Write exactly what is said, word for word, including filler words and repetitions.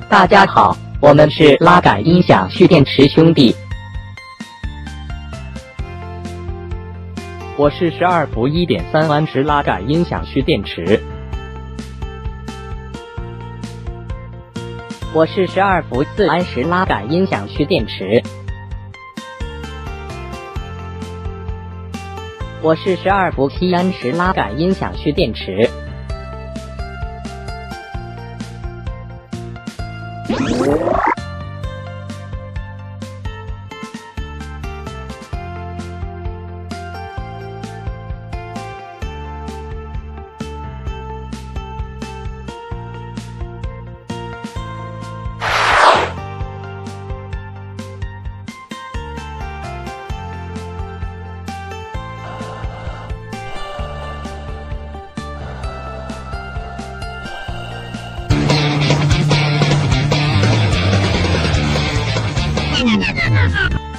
大家好，我们是拉杆音响蓄电池兄弟。我是十二伏一点三安时拉杆音响蓄电池。我是十二伏四安时拉杆音响蓄电池。我是十二伏七安时拉杆音响蓄电池。 Ha ha ha ha!